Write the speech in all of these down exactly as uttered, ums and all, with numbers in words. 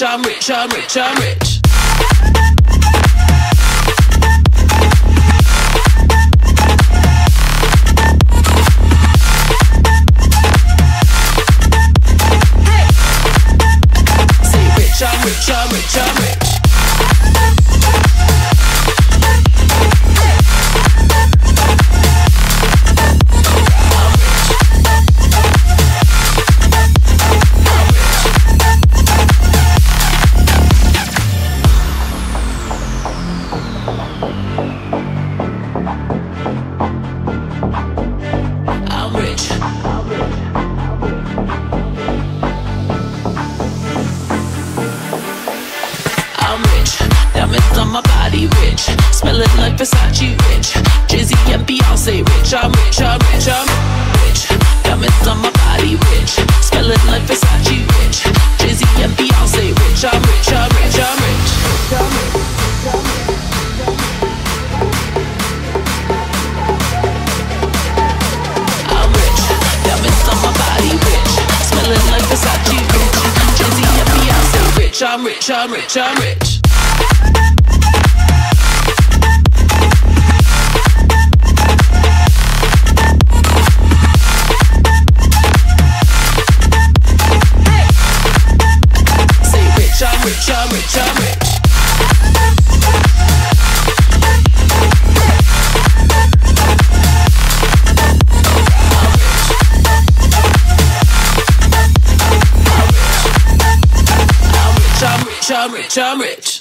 I'm rich, I'm rich, I'm rich. I'm rich, I'm rich, I'm rich. On my body rich, smelling like Versace rich. Jay-Z and Beyonce rich. I'm rich, I'm rich, I'm rich. Diamonds on my body rich, smelling like Versace rich. Jay-Z and Beyonce rich. I'm rich, I'm rich, I'm rich. I'm rich, diamonds on my body rich, smelling like Versace rich. Jay-Z and Beyonce rich. I'm rich, I'm rich, I'm rich. I'm rich, I'm rich, I'm rich. I'm rich, I'm rich.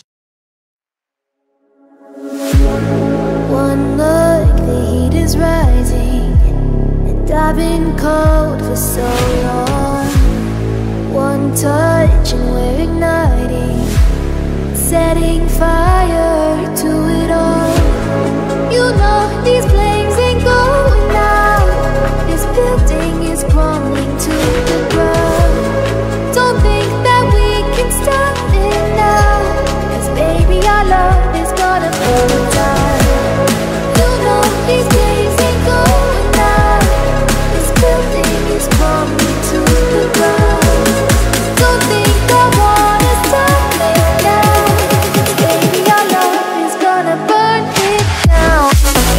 One look, the heat is rising, and I've been cold for so long. One touch and we're igniting, setting fire to it all. You know these flames ain't going out. This building is crumbling to the ground. Don't think that we can stop it now, 'cause baby our love is gonna burn it down. You know these flames ain't going out. This building is crumbling to the ground. Don't think I wanna stop it now, 'cause baby our love is gonna burn it down.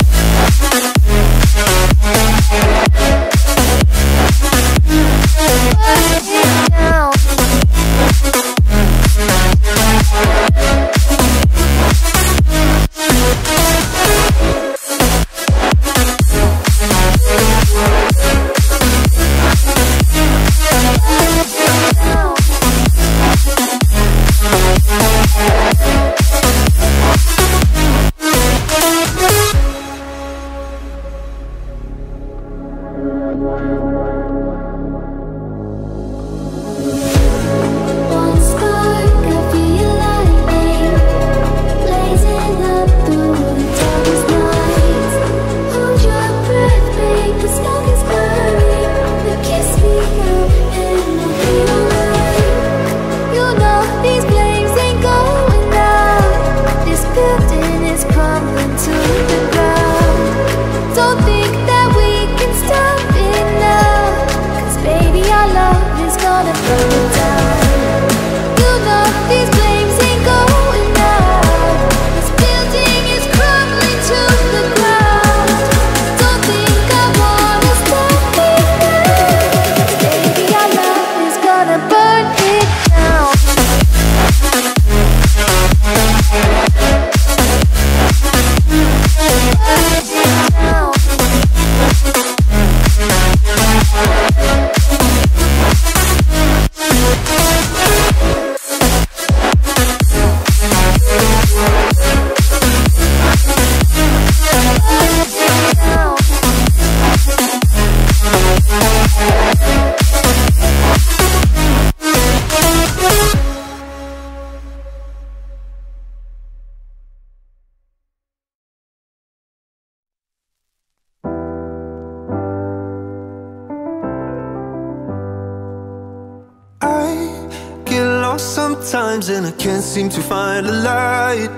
Sometimes and I can't seem to find a light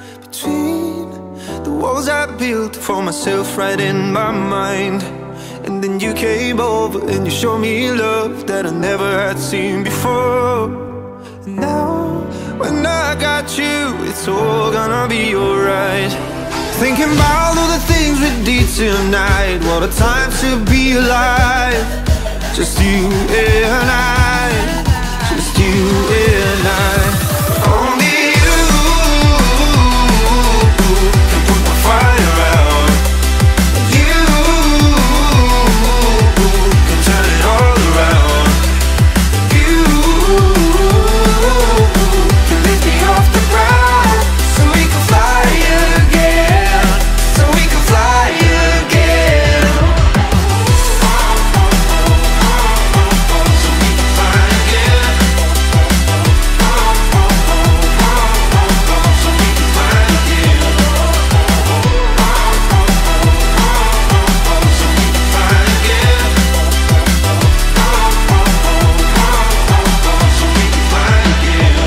between the walls I built for myself right in my mind. And then you came over and you showed me love that I never had seen before. And now I got you, it's all gonna be alright. Thinking about all the things we did tonight, what a time to be alive. Just you and I, just you and I. Only you can put the fire out. You can turn it all around. You can lift me off the ground, so we can fly again, so we can fly again. So we can fly again. So we can fly again. So we can fly again. So we can fly again.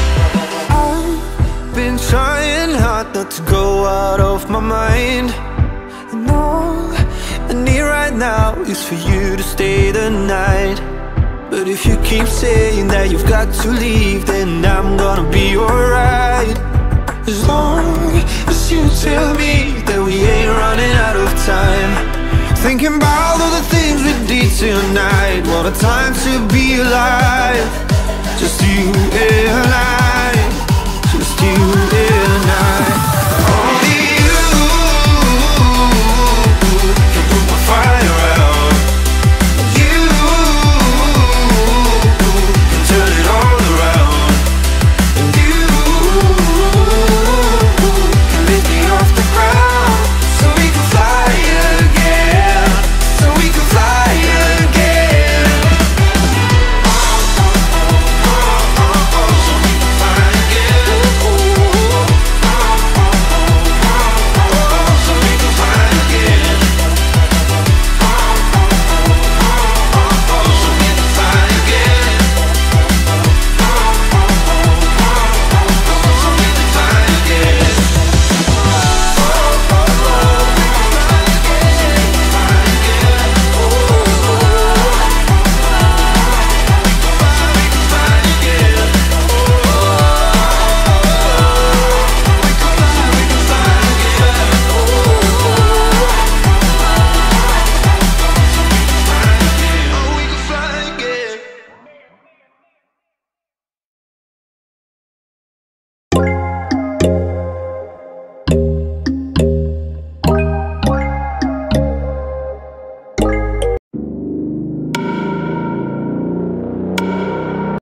I've been trying hard not to go out of my mind, and all I need right now is for you to stay the night. But if you keep saying that you've got to leave, then I'm gonna be alright. As long as you tell me that we ain't running out of time. Thinking about all the things we did tonight, what a time to be alive. Just you and I.